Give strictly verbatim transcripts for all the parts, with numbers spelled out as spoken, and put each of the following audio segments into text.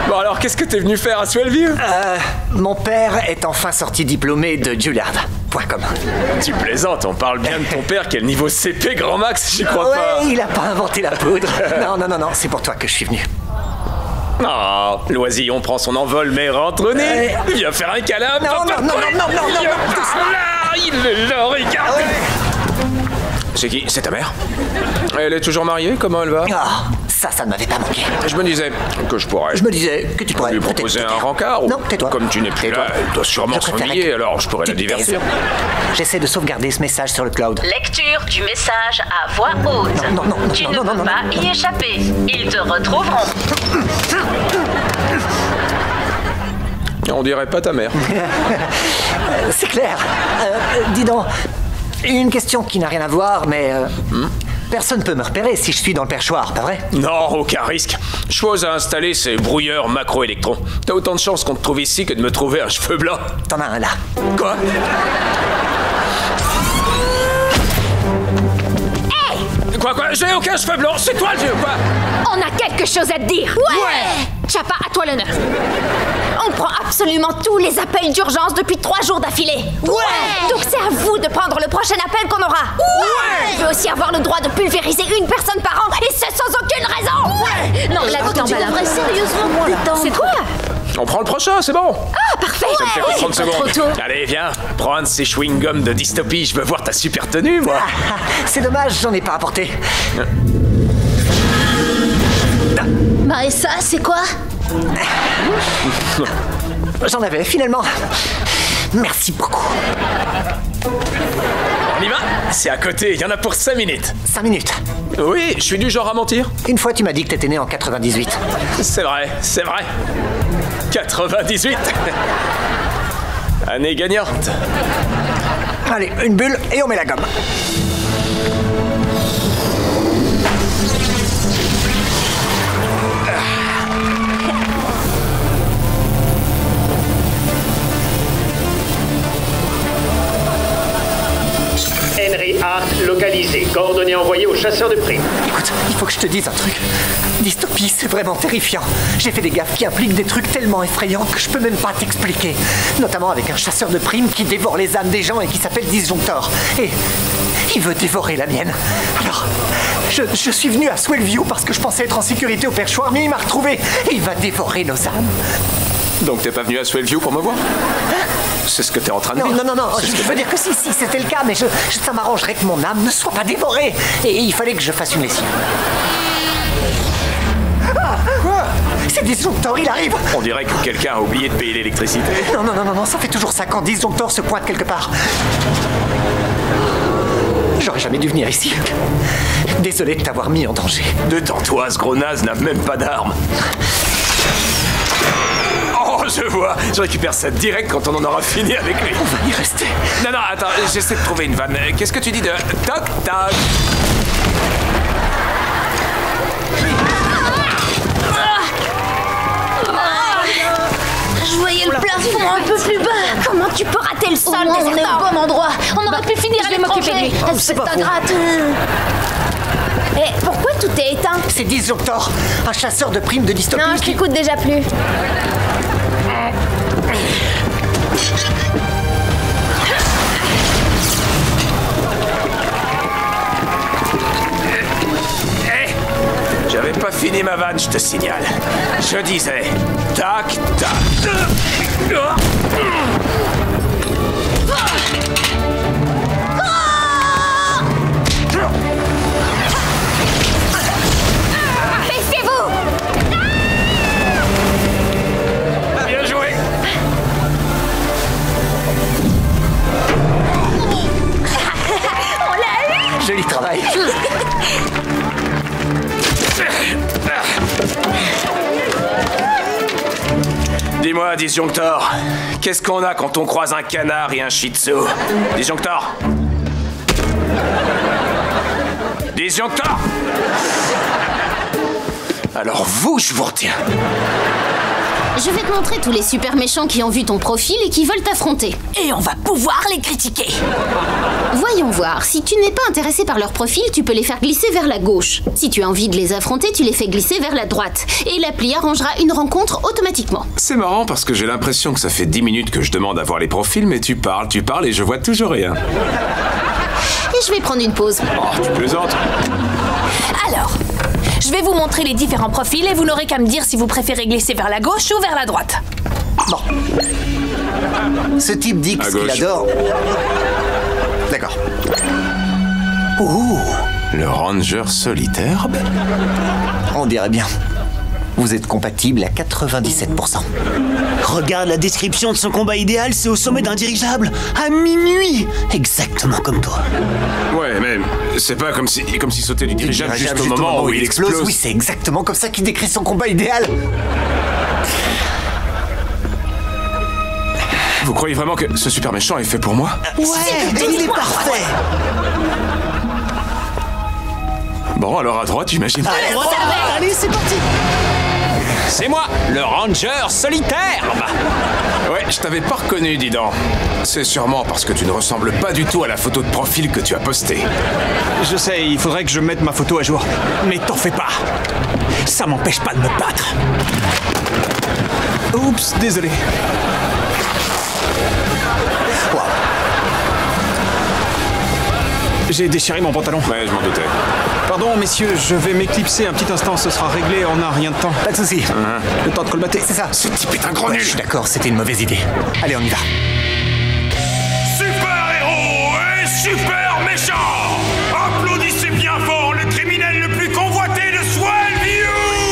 Bon alors, qu'est-ce que t'es venu faire à Swellview? Euh, mon père est enfin sorti diplômé de Juilliard point com. Tu plaisantes, on parle bien de ton père qui est le niveau C P grand max, j'y crois ouais, pas. il a pas inventé la poudre. Non, non, non, non, c'est pour toi que je suis venu. Oh, l'oisillon prend son envol, mais rentre au nez. Ouais. Viens faire un câlin. Non, non, non, non, non, non, non, non, Ah là, il est là, regarde. Ouais. C'est qui? C'est ta mère? Elle est toujours mariée? Comment elle va? Ah, ça, ça ne m'avait pas manqué. Je me disais que je pourrais. Je me disais que tu pourrais lui peut-être proposer te un taire. rencard ou... Non, tais-toi. Comme tu n'es plus Tais-toi. là, elle doit sûrement Je préférerais s'ennuyer, que alors je pourrais tu la te taises. divertir. J'essaie de sauvegarder ce message sur le cloud. Lecture du message à voix haute. Non, non, non, tu non, ne non, peux non, pas non, non. y échapper. Ils te retrouveront. On dirait pas ta mère. Euh, C'est clair. Euh, dis donc, une question qui n'a rien à voir, mais... euh, personne peut me repérer si je suis dans le perchoir, pas vrai? Non, aucun risque. Chose à installer, c'est brouilleur macro-électron. T'as autant de chance qu'on te trouve ici que de me trouver un cheveu blanc. T'en as un là. Quoi? Quoi, quoi? J'ai aucun cheveu blanc, c'est toi le vieux, quoi? On a quelque chose à te dire. Ouais, Chapa, à toi l'honneur. On prend absolument tous les appels d'urgence depuis trois jours d'affilée. Ouais. Donc c'est à vous de prendre le prochain appel qu'on aura. Ouais. Je veux aussi avoir le droit de pulvériser une personne par an, et ce sans aucune raison. Ouais. Non, là, tu t'en vas là. Sérieusement, putain. C'est quoi? On prend le prochain, c'est bon. Ah, parfait. Ça me fait que trente C'est pas secondes. trop tôt. Allez, viens, prends un de ces chewing-gums de dystopie, je veux voir ta super tenue, moi. Ah, c'est dommage, j'en ai pas apporté. Bah, et ça, c'est quoi? J'en avais, finalement. Merci beaucoup. On y va? C'est à côté, il y en a pour cinq minutes. Cinq minutes. Oui, je suis du genre à mentir. Une fois, tu m'as dit que t'étais né en quatre-vingt-dix-huit. C'est vrai, c'est vrai. quatre-vingt-dix-huit. Année gagnante. Allez, une bulle et on met la gomme. Henry Hart localisé. Coordonnées envoyées au chasseur de primes. Écoute, il faut que je te dise un truc. Dystopie, c'est vraiment terrifiant. J'ai fait des gaffes qui impliquent des trucs tellement effrayants que je peux même pas t'expliquer. Notamment avec un chasseur de primes qui dévore les âmes des gens et qui s'appelle Disjonctor. Et il veut dévorer la mienne. Alors, je, je suis venu à Swellview parce que je pensais être en sécurité au perchoir, mais il m'a retrouvé et il va dévorer nos âmes. Donc t'es pas venu à Swellview pour me voir? C'est ce que t'es en train de Non, dire. non, non, non, C'est je, ce que je veux dire que si, si, c'était le cas, mais je, je- ça m'arrangerait que mon âme ne soit pas dévorée. Et il fallait que je fasse une lessive. Ah, quoi? C'est Disjonctor, il arrive. On dirait que quelqu'un a oublié de payer l'électricité. Non, non, non, non, non, ça fait toujours ça quand Disjonctor se pointe quelque part. J'aurais jamais dû venir ici. Désolé de t'avoir mis en danger. Détends-toi, ce gros naze n'a même pas d'arme. Oh, je vois. Je récupère ça direct quand on en aura fini avec lui. On va y rester. Non, non, attends, j'essaie de trouver une vanne. Qu'est-ce que tu dis de... Toc, toc. Je voyais le plafond un peu plus bas. Comment tu peux rater le sol, Au moins, on est déserteur? au bon endroit. On aurait pu finir je à vais m'occuper de lui. l'étranger. c'est pas faux. ingrate. Et pourquoi tout est éteint? C'est Disjonctor, un chasseur de primes de dystopie. Non, je qui- t'écoute déjà plus. Hé, j'avais pas fini ma vanne, je te signale. Je disais... Tac, tac. Baissez-vous! Bien joué. Joli travail. Dis-moi, Disjonctor, qu'est-ce qu'on a quand on croise un canard et un shih tzu? Disjonctor Disjonctor Alors vous, je vous retiens. Je vais te montrer tous les super méchants qui ont vu ton profil et qui veulent t'affronter. Et on va pouvoir les critiquer. Voyons voir, si tu n'es pas intéressé par leur profil, tu peux les faire glisser vers la gauche. Si tu as envie de les affronter, tu les fais glisser vers la droite. Et l'appli arrangera une rencontre automatiquement. C'est marrant parce que j'ai l'impression que ça fait dix minutes que je demande à voir les profils, mais tu parles, tu parles et je vois toujours rien. Et je vais prendre une pause. Oh, tu plaisantes. Alors, je vais vous montrer les différents profils et vous n'aurez qu'à me dire si vous préférez glisser vers la gauche ou vers la droite. Bon. Ce type dit que ce qu'il adore... D'accord. Ouh, le ranger solitaire. On dirait bien. Vous êtes compatible à quatre-vingt-dix-sept pour cent. Regarde la description de son combat idéal, c'est au sommet d'un dirigeable, à minuit. Exactement comme toi. Ouais, mais c'est pas comme si, comme si sauter du dirigeable juste, juste au moment où, où il explose. explose. Oui, c'est exactement comme ça qu'il décrit son combat idéal. Vous croyez vraiment que ce super méchant est fait pour moi? Ouais, il est parfait. Bon, alors à droite, j'imagine. Allez, droite, allez, c'est parti. C'est moi, le ranger solitaire. Ouais, je t'avais pas reconnu, dis donc. C'est sûrement parce que tu ne ressembles pas du tout à la photo de profil que tu as postée. Je sais, il faudrait que je mette ma photo à jour. Mais t'en fais pas. Ça m'empêche pas de me battre. Oups, désolé. Wow. J'ai déchiré mon pantalon. Ouais, je m'en doutais. Pardon, messieurs, je vais m'éclipser un petit instant, ce sera réglé en un rien de temps. Pas de soucis. Uh-huh. Le temps de colmater. C'est ça. Ce type est un gros ouais, nul. Je suis d'accord, c'était une mauvaise idée. Allez, on y va. Super héros et super méchant. Applaudissez bien fort le criminel le plus convoité de Swellview.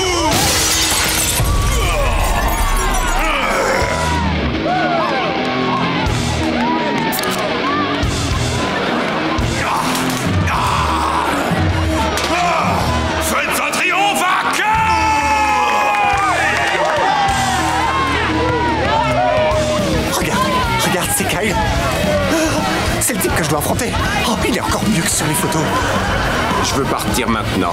Faites un triomphe à cœur. Regarde, regarde, c'est Kyle. C'est le type que je dois affronter. Oh, il est encore mieux que sur les photos. Je veux partir maintenant.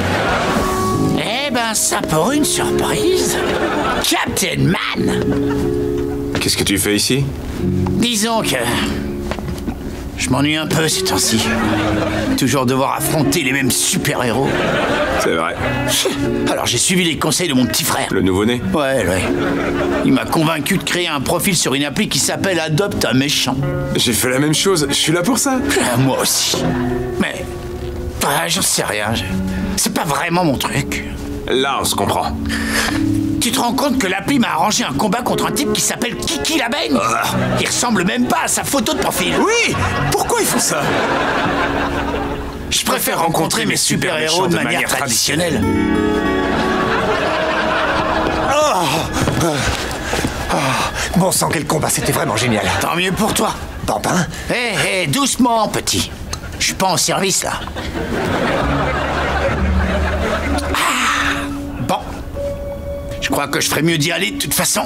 Eh ben, ça pour une surprise. Captain Man. Qu'est-ce que tu fais ici? Disons que... je m'ennuie un peu ces temps-ci. Toujours devoir affronter les mêmes super-héros. C'est vrai. Alors j'ai suivi les conseils de mon petit frère. Le nouveau-né? Ouais, ouais. Il m'a convaincu de créer un profil sur une appli qui s'appelle Adopte un méchant. J'ai fait la même chose, je suis là pour ça. Moi aussi. Mais... ah, j'en sais rien. C'est pas vraiment mon truc. Là, on se comprend. Tu te rends compte que l'appli m'a arrangé un combat contre un type qui s'appelle Kiki la Baigne? Oh. Il ressemble même pas à sa photo de profil. Oui. Pourquoi ils font ça? Je préfère rencontrer mes super-héros de manière traditionnelle. Oh. Oh. Bon sang, quel combat, c'était vraiment génial. Tant mieux pour toi. Bambin. Hé, hey, hé, hey, doucement, petit. Je suis pas en service, là. Ah. Bon. Je crois que je ferais mieux d'y aller, de toute façon.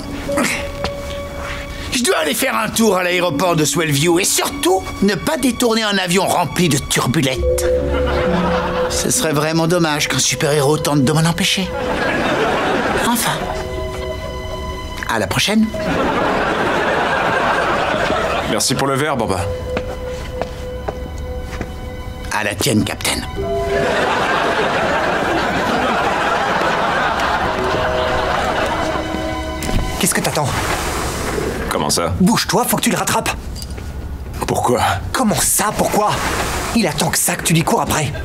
Je dois aller faire un tour à l'aéroport de Swellview et surtout, ne pas détourner un avion rempli de turbulettes. Ce serait vraiment dommage qu'un super-héros tente de m'en empêcher. Enfin. À la prochaine. Merci pour le verre, Bamba. À la tienne, Captain. Qu'est-ce que t'attends? Comment ça? Bouge-toi, faut que tu le rattrapes. Pourquoi? Comment ça, pourquoi? Il attend que ça, que tu lui cours après.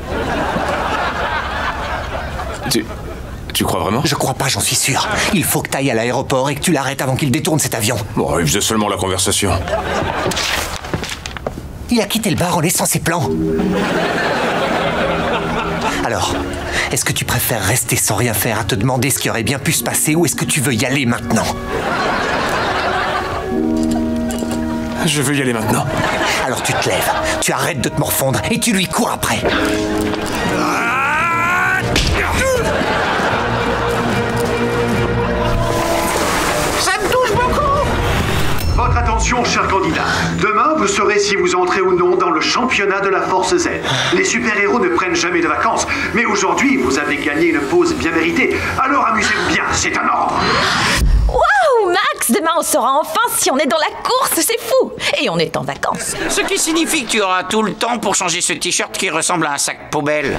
Tu... Tu crois vraiment? Je crois pas, j'en suis sûr. Il faut que t'ailles à l'aéroport et que tu l'arrêtes avant qu'il détourne cet avion. Bon, il faisait seulement la conversation. Il a quitté le bar en laissant ses plans. Alors, est-ce que tu préfères rester sans rien faire à te demander ce qui aurait bien pu se passer ou est-ce que tu veux y aller maintenant? Je veux y aller maintenant. Alors tu te lèves, tu arrêtes de te morfondre et tu lui cours après. Ça me touche beaucoup. Votre attention, chers candidats. Demain, vous saurez si vous entrez ou non dans le championnat de la Force Z. Les super-héros ne prennent jamais de vacances, mais aujourd'hui, vous avez gagné une pause bien méritée. Alors amusez-vous bien, c'est un ordre. What? demain on saura enfin si on est dans la course, c'est fou. Et on est en vacances. Ce qui signifie que tu auras tout le temps pour changer ce t-shirt qui ressemble à un sac poubelle.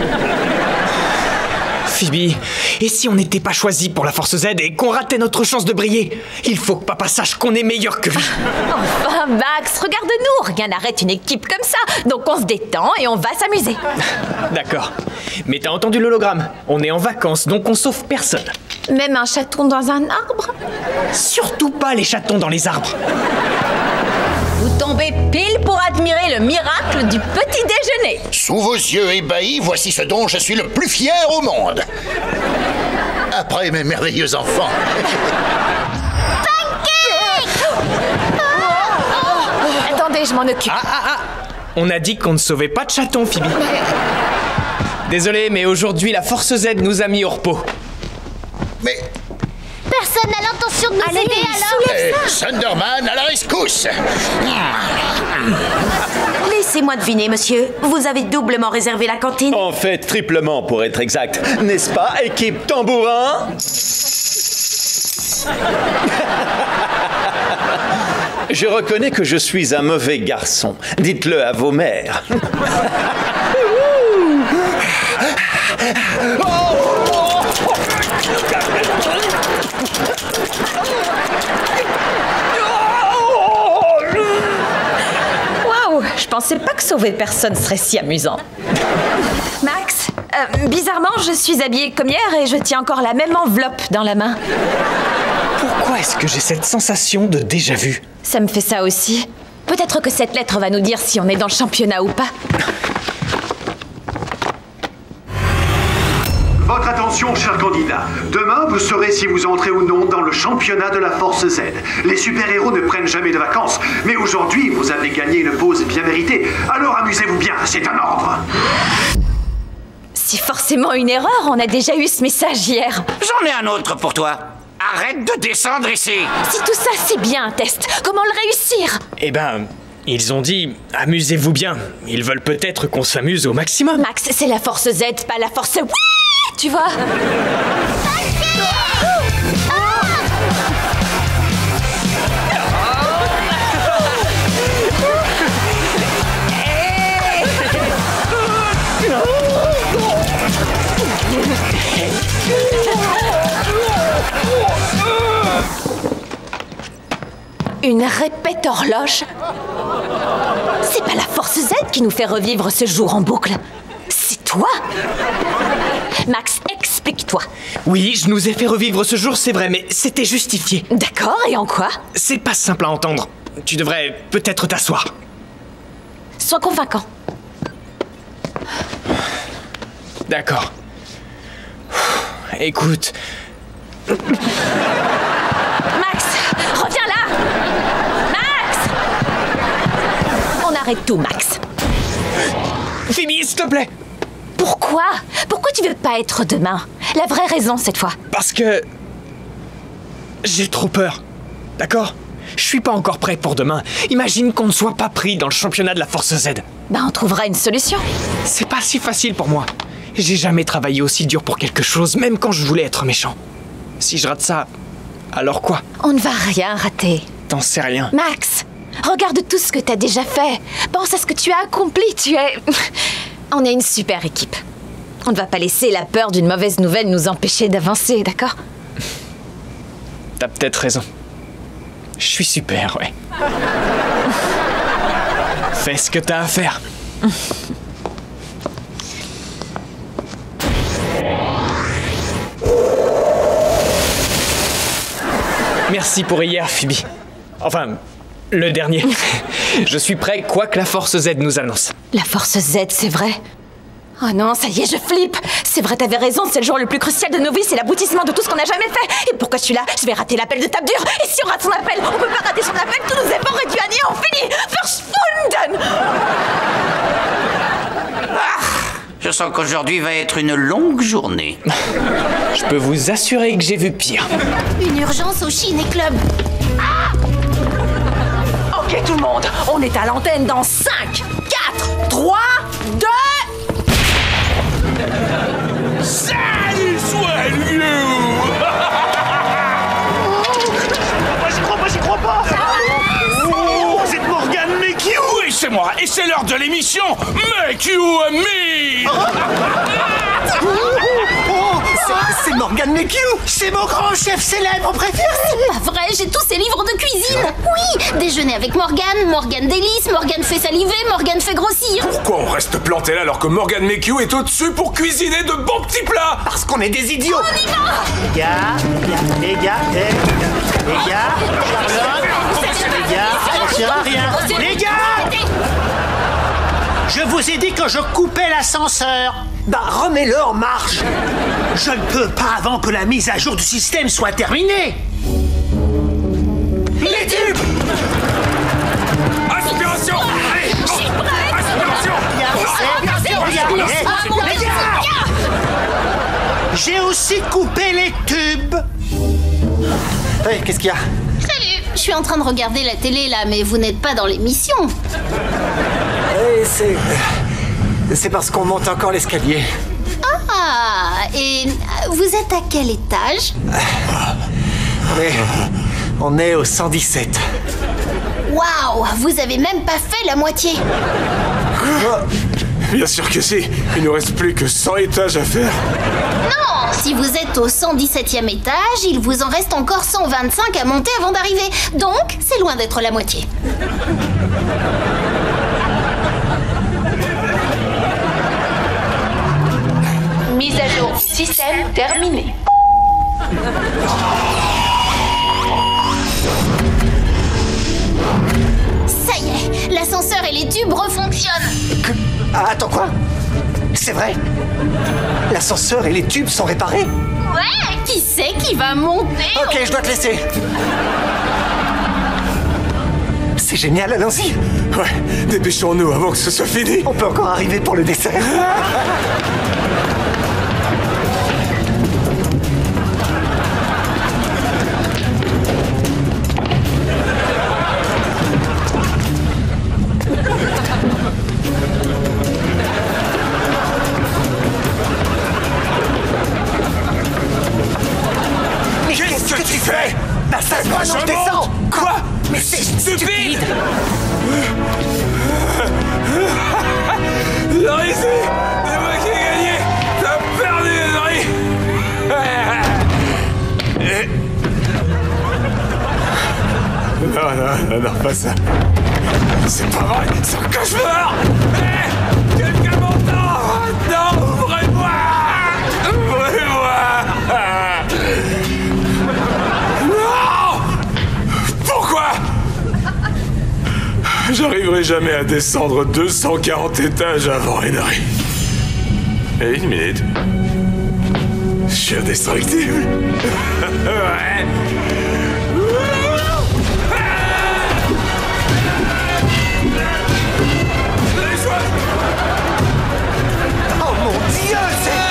Phoebe, et si on n'était pas choisi pour la Force Z et qu'on ratait notre chance de briller? Il faut que papa sache qu'on est meilleur que lui. Enfin, Max, regarde-nous. Rien n'arrête une équipe comme ça. Donc on se détend et on va s'amuser. D'accord. Mais t'as entendu l'hologramme? On est en vacances, donc on sauve personne. Même un chaton dans un arbre? Surtout pas les chatons dans les arbres. Vous tombez pile pour admirer le miracle du petit déjeuner. Sous vos yeux ébahis, voici ce dont je suis le plus fier au monde. Après mes merveilleux enfants. Attendez, je m'en occupe. Ah, ah, ah. On a dit qu'on ne sauvait pas de chatons, Phoebe. Désolé, mais aujourd'hui, la Force Z nous a mis au repos. Mais... Personne n'a l'intention de nous Allez, aider alors. Eh, Thunderman à la rescousse. Laissez-moi deviner, monsieur. Vous avez doublement réservé la cantine? En fait, triplement pour être exact. N'est-ce pas, équipe tambourin? Je reconnais que je suis un mauvais garçon. Dites-le à vos mères. Waouh, je pensais pas que sauver personne serait si amusant. Max, euh, bizarrement, je suis habillée comme hier et je tiens encore la même enveloppe dans la main. Pourquoi est-ce que j'ai cette sensation de déjà-vu? Ça me fait ça aussi. Peut-être que cette lettre va nous dire si on est dans le championnat ou pas. Votre attention, chers candidats. Demain, vous saurez si vous entrez ou non dans le championnat de la Force Z. Les super-héros ne prennent jamais de vacances, mais aujourd'hui, vous avez gagné une pause bien méritée. Alors amusez-vous bien, c'est un ordre. C'est forcément une erreur, on a déjà eu ce message hier. J'en ai un autre pour toi. Arrête de descendre ici. Si tout ça, c'est bien un test, comment le réussir? Eh ben, ils ont dit « amusez-vous bien ». Ils veulent peut-être qu'on s'amuse au maximum. Max, c'est la Force Z, pas la Force... Oui, tu vois. Une répète horloge? C'est pas la Force Z qui nous fait revivre ce jour en boucle. C'est toi? Max, explique-toi. Oui, je nous ai fait revivre ce jour, c'est vrai, mais c'était justifié. D'accord, et en quoi? C'est pas simple à entendre. Tu devrais peut-être t'asseoir. Sois convaincant. D'accord. Écoute... Max, reviens là! Max! On arrête tout, Max. Phoebe, s'il te plaît! Pourquoi? Pourquoi tu veux pas être demain? La vraie raison cette fois. Parce que... j'ai trop peur. D'accord? Je suis pas encore prêt pour demain. Imagine qu'on ne soit pas pris dans le championnat de la Force Z. Ben, on trouvera une solution. C'est pas si facile pour moi. J'ai jamais travaillé aussi dur pour quelque chose, même quand je voulais être méchant. Si je rate ça, alors quoi? On ne va rien rater. T'en sais rien. Max, regarde tout ce que t'as déjà fait. Pense à ce que tu as accompli. Tu es... On est une super équipe. On ne va pas laisser la peur d'une mauvaise nouvelle nous empêcher d'avancer, d'accord? T'as peut-être raison. Je suis super, ouais. Fais ce que t'as à faire. Merci pour hier, Phoebe. Enfin, le dernier. Je suis prêt, quoi que la Force Z nous annonce. La Force Z, c'est vrai? Oh non, ça y est, je flippe. C'est vrai, t'avais raison, c'est le jour le plus crucial de nos vies, c'est l'aboutissement de tout ce qu'on a jamais fait. Et pourquoi je suis là? Je vais rater l'appel de Tape Dure. Et si on rate son appel, on peut pas rater son appel, tous nos efforts réduits à néant, fini. Verschwunden. Ah, je sens qu'aujourd'hui va être une longue journée. Je peux vous assurer que j'ai vu pire. Une urgence au Ciné Club. Ah! Ok tout le monde, on est à l'antenne dans cinq, quatre, trois, deux... Salut, Swellview! Moi j'y crois, moi j'y crois! moi et c'est l'heure de l'émission Make You a Meal. C'est Morgan McHugh. C'est mon grand chef célèbre préféré. C'est pas vrai, j'ai tous ces livres de cuisine. Oui, déjeuner avec Morgan, Morgan délice, Morgan fait saliver, Morgan fait grossir. Pourquoi on reste planté là alors que Morgan McHugh est au-dessus pour cuisiner de bons petits plats? Parce qu'on est des idiots. On y va. Les gars, les gars, les gars, les gars, Charlotte, les gars, ça ne sert à rien. Les gars, je vous ai dit que je coupais l'ascenseur. Bah remets-le en marche. Je ne peux pas avant que la mise à jour du système soit terminée. Les tubes. Aspiration. Allez, aspiration. Les gars, j'ai aussi coupé les tubes. Hey, qu'est-ce qu'il y a? Salut, je suis en train de regarder la télé là, mais vous n'êtes pas dans l'émission. Hey, c'est... C'est parce qu'on monte encore l'escalier. Ah, et vous êtes à quel étage? On est... On est au cent dix-sept. Waouh, vous avez même pas fait la moitié. Bien sûr que si. Il nous reste plus que cent étages à faire. Non, si vous êtes au cent dix-septième étage, il vous en reste encore cent vingt-cinq à monter avant d'arriver. Donc, c'est loin d'être la moitié. Mise à jour du système terminée. Ça y est, l'ascenseur et les tubes refonctionnent. Que... Ah, attends, quoi? C'est vrai? L'ascenseur et les tubes sont réparés? Ouais, qui c'est qui va monter? Ok, je dois te laisser. C'est génial, allons-y. Ouais, dépêchons-nous avant que ce soit fini. On peut encore arriver pour le dessert. Qu'est-ce que tu fais? Bah ça se voit, non, je descends. Quoi? Mais c'est stupide. Laurie, c'est moi qui ai gagné. T'as perdu, Laurie. Non, non, non, non, pas ça. C'est pas vrai, c'est un cauchemar. Hey, quelqu'un m'entend? Non, ouvrez-moi. Ouvrez-moi. Non. Pourquoi? J'arriverai jamais à descendre deux cent quarante étages avant Henry. Et une minute. Je suis indestructible. Ouais. Oh mon Dieu, c'est...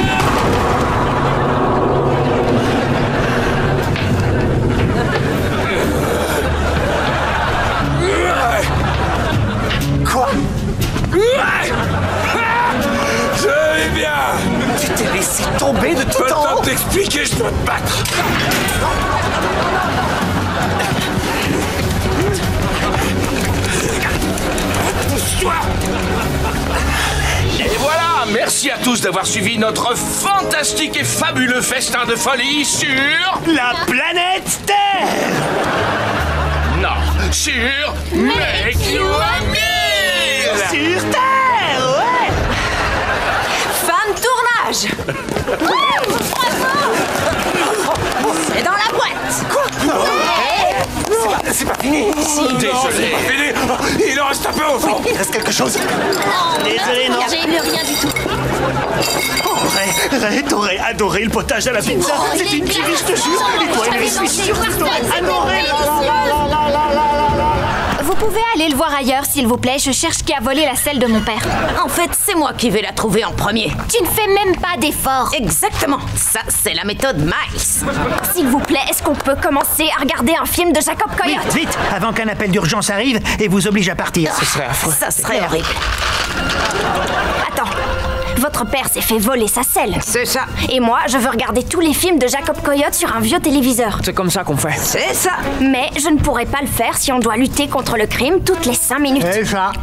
Quoi? Je vais bien. Tu t'es laissé tomber de tout Pas le en temps haut. de t'expliquer, je dois te battre. Pousse-toi. Et voilà, merci à tous d'avoir suivi notre fantastique et fabuleux festin de folie sur... La planète Terre. Non, sur... Make You a Meal. Sur Terre, ouais. Fin de tournage. Ouais, bravo. C'est dans la boîte. Quoi? C'est pas fini. Désolé. Fini. Il en reste un peu au fond. Il reste quelque chose. Désolé, non. J'ai eu rien du tout. Oh, Ray, Ray, t'aurais adoré le potage à la pizza. Oh, C'est les une glaces. tuerie, je te jure. Et toi, J'avais je suis lancé sûr que une t'aurais pastèque, adoré. c'était Vous pouvez aller le voir ailleurs, s'il vous plaît. Je cherche qui a volé la selle de mon père. En fait, c'est moi qui vais la trouver en premier. Tu ne fais même pas d'effort. Exactement. Ça, c'est la méthode Miles. S'il vous plaît, est-ce qu'on peut commencer à regarder un film de Jacob Coyote? Vite, vite, avant qu'un appel d'urgence arrive et vous oblige à partir. Ce serait affreux. Ça serait horrible. Attends. Votre votre père s'est fait voler sa selle. C'est ça. Et moi, je veux regarder tous les films de Jacob Coyote sur un vieux téléviseur. C'est comme ça qu'on fait. C'est ça. Mais je ne pourrai pas le faire si on doit lutter contre le crime toutes les cinq minutes. C'est ça.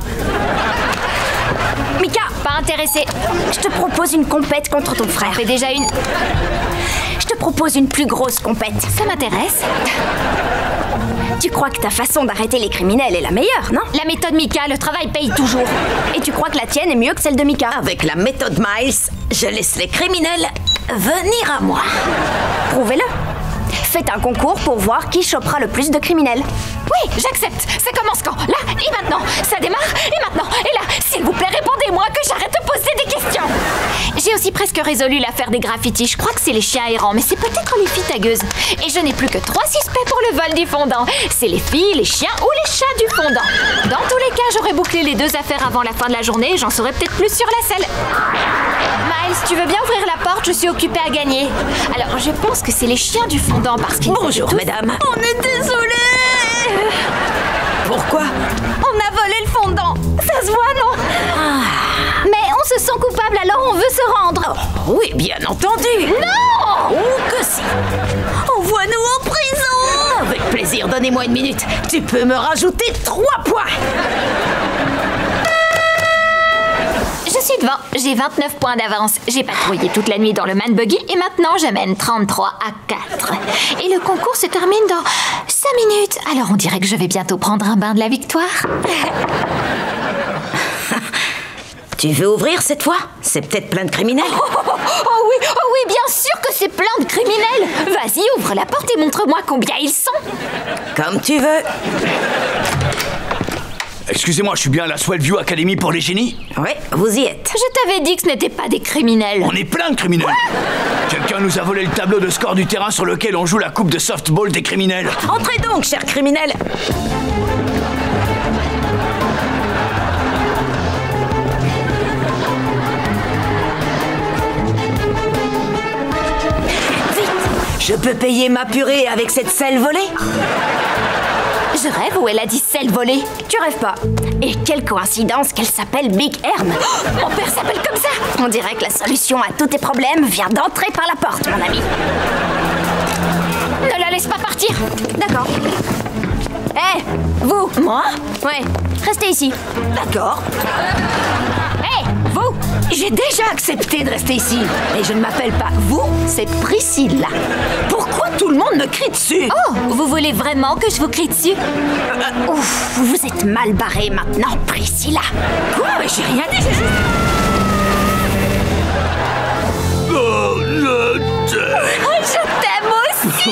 Mika, pas intéressé. Je te propose une compète contre ton frère. Fais déjà une. Je te propose une plus grosse compète. Ça m'intéresse. Tu crois que ta façon d'arrêter les criminels est la meilleure, non? La méthode Mika, le travail paye toujours. Et tu crois que la tienne est mieux que celle de Mika? Avec la méthode Miles, je laisse les criminels venir à moi. Prouvez-le. Faites un concours pour voir qui chopera le plus de criminels. Oui, j'accepte. Ça commence quand? Là et maintenant. Ça démarre et maintenant. Et là, s'il vous plaît, répondez-moi que j'arrête de poser des questions. J'ai aussi presque résolu l'affaire des graffitis. Je crois que c'est les chiens errants, mais c'est peut-être les filles tagueuses. Et je n'ai plus que trois suspects pour le vol du fondant. C'est les filles, les chiens ou les chats du fondant. Dans tous les cas, j'aurais bouclé les deux affaires avant la fin de la journée et j'en saurais peut-être plus sur la selle. Miles, tu veux bien ouvrir la porte? Je suis occupée à gagner. Alors, je pense que c'est les chiens du fondant parce qu'ils... Bonjour, tous... mesdames. On est désolés. Pourquoi? On a volé le fondant. Ça se voit, non? Ah. Mais on se sent coupable, alors on veut se rendre. Oh, oui, bien entendu. Non! Oh que si. Envoie-nous en prison. Avec plaisir, donnez-moi une minute. Tu peux me rajouter trois points. Je suis devant, j'ai vingt-neuf points d'avance. J'ai patrouillé toute la nuit dans le man buggy et maintenant je mène trente-trois à quatre. Et le concours se termine dans cinq minutes. Alors on dirait que je vais bientôt prendre un bain de la victoire. Tu veux ouvrir cette fois? C'est peut-être plein de criminels. Oh, oh, oh, oh oui, oh oui, bien sûr que c'est plein de criminels. Vas-y, ouvre la porte et montre-moi combien ils sont. Comme tu veux. Excusez-moi, je suis bien à la Swellview Academy pour les génies? Oui, vous y êtes. Je t'avais dit que ce n'était pas des criminels. On est plein de criminels. Quelqu'un nous a volé le tableau de score du terrain sur lequel on joue la coupe de softball des criminels. Entrez donc, chers criminels. Vite, je peux payer ma purée avec cette selle volée? Je rêve ou elle a dit selle volée? Tu rêves pas. Et quelle coïncidence qu'elle s'appelle Big Herm. Oh, mon père s'appelle comme ça. On dirait que la solution à tous tes problèmes vient d'entrer par la porte, mon ami. Ne la laisse pas partir. D'accord. Hé, hey, vous. Moi? Ouais, restez ici. D'accord. Hé, hey, vous. J'ai déjà accepté de rester ici. Et je ne m'appelle pas vous, c'est Priscilla. Pourquoi tout le monde me crie dessus? Oh, vous voulez vraiment que je vous crie dessus? euh, Ouf, vous êtes mal barré maintenant, Priscilla. Quoi? Mais j'ai rien dit, j'ai juste... Oh, je t'aime. Oh, je t'aime aussi.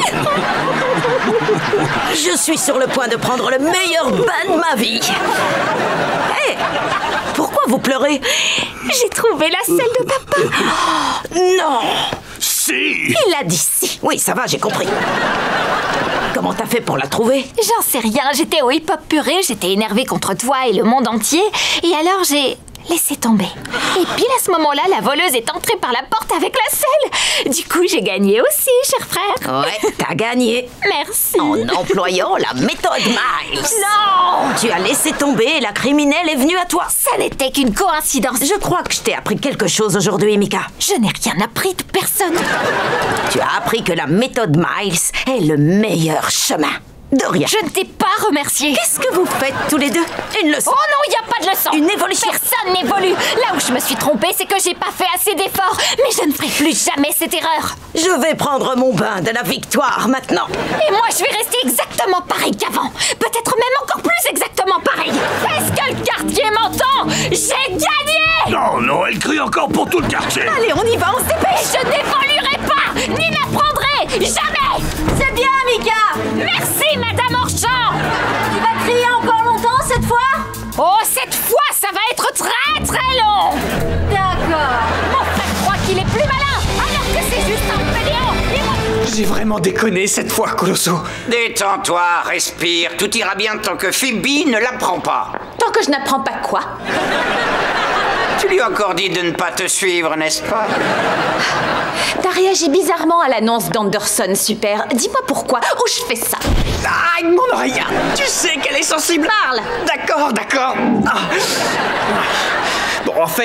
Je suis sur le point de prendre le meilleur bain de ma vie. Hé, hey, pourquoi vous pleurez? J'ai trouvé la selle de papa. Oh, non. Si. Il a dit si. Oui, ça va, j'ai compris. Comment t'as fait pour la trouver? J'en sais rien, j'étais au hip-hop purée, j'étais énervée contre toi et le monde entier, et alors j'ai laissé tomber. Et pile à ce moment-là, la voleuse est entrée par la porte avec la selle. Du coup, j'ai gagné aussi, cher frère. Ouais, t'as gagné. Merci. En employant la méthode Miles. Non! Tu as laissé tomber et la criminelle est venue à toi. Ça n'était qu'une coïncidence. Je crois que je t'ai appris quelque chose aujourd'hui, Mika. Je n'ai rien appris de personne. Tu as appris que la méthode Miles est le meilleur chemin. De rien. Je ne t'ai pas remercié. Qu'est-ce que vous faites tous les deux? Une leçon. Oh non, il n'y a pas de leçon. Une évolution. Personne n'évolue. Là où je me suis trompée, c'est que j'ai pas fait assez d'efforts. Mais je ne ferai plus jamais cette erreur. Je vais prendre mon bain de la victoire maintenant. Et moi, je vais rester exactement pareil qu'avant. Peut-être même encore plus exactement pareil. Est-ce que le quartier m'entend? J'ai gagné. Non, non, elle crie encore pour tout le quartier. Allez, on y va, on se dépêche. Je n'évoluerai pas, ni n'apprendrai. Jamais. C'est bien, Mika. Merci, Madame Orchamps. Tu vas crier encore longtemps cette fois? Oh, cette fois, ça va être très très long. D'accord. Mon frère croit qu'il est plus malin, alors que c'est juste un fainéant. Et moi... J'ai vraiment déconné cette fois, Colosso. Détends-toi, respire. Tout ira bien tant que Phoebe ne l'apprend pas. Tant que je n'apprends pas quoi? Tu lui as encore dit de ne pas te suivre, n'est-ce pas? T'as réagi bizarrement à l'annonce d'Anderson, super. Dis-moi pourquoi. Oh, je fais ça. Ah, mon oreille. Tu sais qu'elle est sensible. Parle. D'accord, d'accord. Ah. Bon, en fait,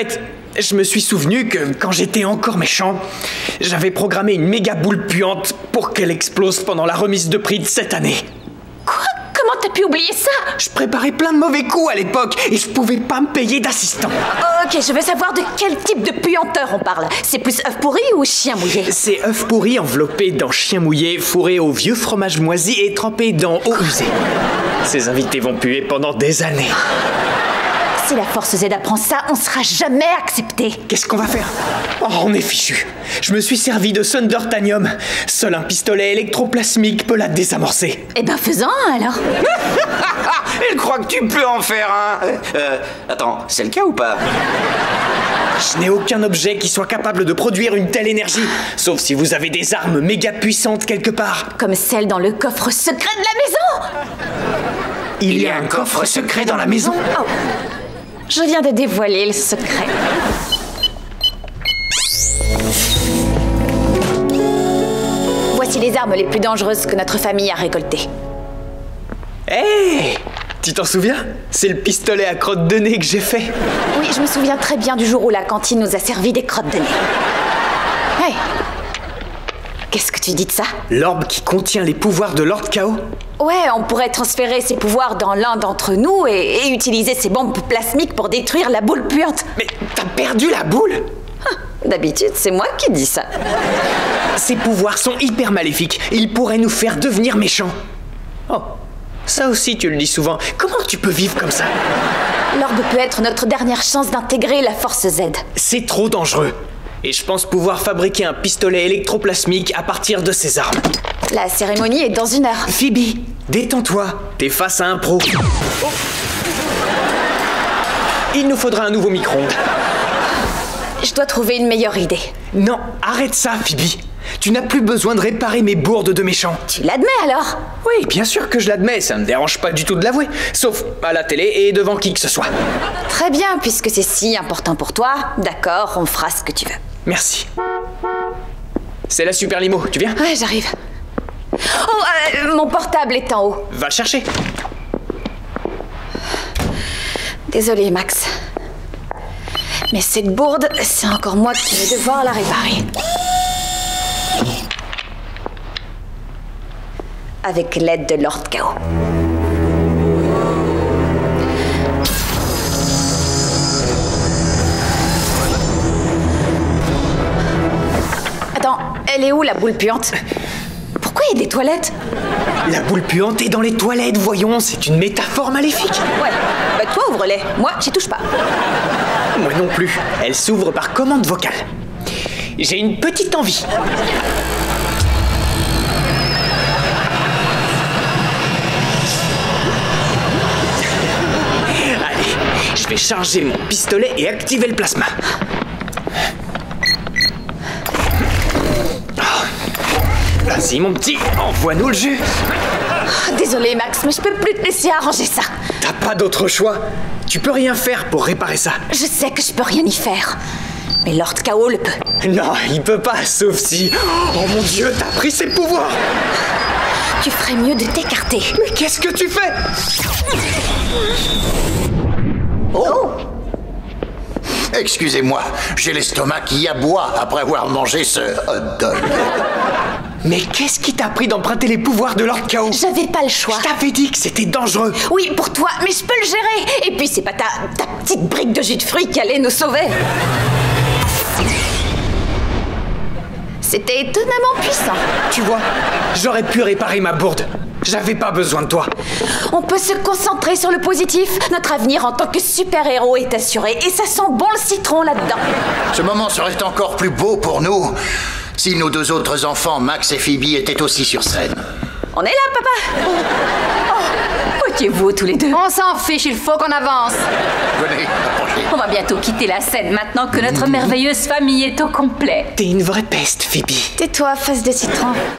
je me suis souvenu que quand j'étais encore méchant, j'avais programmé une méga boule puante pour qu'elle explose pendant la remise de prix de cette année. Quoi? Comment t'as pu oublier ça? Je préparais plein de mauvais coups à l'époque et je pouvais pas me payer d'assistant. Ok, je veux savoir de quel type de puanteur on parle. C'est plus œuf pourri ou chien mouillé? C'est œuf pourri enveloppé dans chien mouillé, fourré au vieux fromage moisi et trempé dans eau usée. Ces invités vont puer pendant des années. Si la Force Z apprend ça, on sera jamais accepté. Qu'est-ce qu'on va faire? Oh, on est fichu. Je me suis servi de Thundertanium. Seul un pistolet électroplasmique peut la désamorcer. Eh ben faisons un alors. Elle croit que tu peux en faire un. Euh, attends, c'est le cas ou pas? Je n'ai aucun objet qui soit capable de produire une telle énergie, sauf si vous avez des armes méga puissantes quelque part. Comme celle dans le coffre secret de la maison. Il y a un coffre secret dans la maison? Oh. Je viens de dévoiler le secret. Voici les armes les plus dangereuses que notre famille a récoltées. Hé hey, tu t'en souviens? C'est le pistolet à crotte de nez que j'ai fait. Oui, je me souviens très bien du jour où la cantine nous a servi des crottes de nez. Hey! Qu'est-ce que tu dis de ça? L'orbe qui contient les pouvoirs de Lord Chaos? Ouais, on pourrait transférer ses pouvoirs dans l'un d'entre nous et, et utiliser ces bombes plasmiques pour détruire la boule puante. Mais t'as perdu la boule? ah, D'habitude, c'est moi qui dis ça. Ces pouvoirs sont hyper maléfiques. Ils pourraient nous faire devenir méchants. Oh, ça aussi tu le dis souvent. Comment tu peux vivre comme ça? L'orbe peut être notre dernière chance d'intégrer la Force Z. C'est trop dangereux. Et je pense pouvoir fabriquer un pistolet électroplasmique à partir de ces armes. La cérémonie est dans une heure. Phoebe, détends-toi. T'es face à un pro. Oh. Il nous faudra un nouveau micro-ondes. Je dois trouver une meilleure idée. Non, arrête ça, Phoebe. Tu n'as plus besoin de réparer mes bourdes de méchants. Tu l'admets alors? Oui, bien sûr que je l'admets, ça me dérange pas du tout de l'avouer. Sauf à la télé et devant qui que ce soit. Très bien, puisque c'est si important pour toi, d'accord, on fera ce que tu veux. Merci. C'est la super limo, tu viens? Ouais, j'arrive. Oh, euh, mon portable est en haut. Va le chercher. Désolée, Max. Mais cette bourde, c'est encore moi qui vais devoir la réparer. Avec l'aide de Lord Chaos. Attends, elle est où la boule puante? Pourquoi il y a des toilettes? La boule puante est dans les toilettes, voyons, c'est une métaphore maléfique. Ouais, bah toi ouvre-les, moi j'y touche pas. Moi non plus, elle s'ouvre par commande vocale. J'ai une petite envie. Allez, je vais charger mon pistolet et activer le plasma. Vas-y mon petit, envoie-nous le jus. Désolé Max, mais je peux plus te laisser arranger ça. T'as pas d'autre choix. Tu peux rien faire pour réparer ça. Je sais que je peux rien y faire. Mais Lord Chaos le peut. Non, il peut pas, sauf si... Oh mon Dieu, t'as pris ses pouvoirs. Tu ferais mieux de t'écarter. Mais qu'est-ce que tu fais? Oh! Excusez-moi, j'ai l'estomac qui aboie après avoir mangé ce hot dog. Mais qu'est-ce qui t'a pris d'emprunter les pouvoirs de Lord Chaos? J'avais pas le choix. Je t'avais dit que c'était dangereux. Oui, pour toi, mais je peux le gérer. Et puis c'est pas ta, ta petite brique de jus de fruits qui allait nous sauver. C'était étonnamment puissant. Tu vois, j'aurais pu réparer ma bourde. J'avais pas besoin de toi. On peut se concentrer sur le positif. Notre avenir en tant que super-héros est assuré. Et ça sent bon le citron là-dedans. Ce moment serait encore plus beau pour nous si nos deux autres enfants, Max et Phoebe, étaient aussi sur scène. On est là, papa. Oh, moquez-vous tous les deux. On s'en fiche, il faut qu'on avance. Venez, approchez. On va bientôt quitter la scène maintenant que notre merveilleuse famille est au complet. T'es une vraie peste, Phoebe. Tais-toi, face de citron.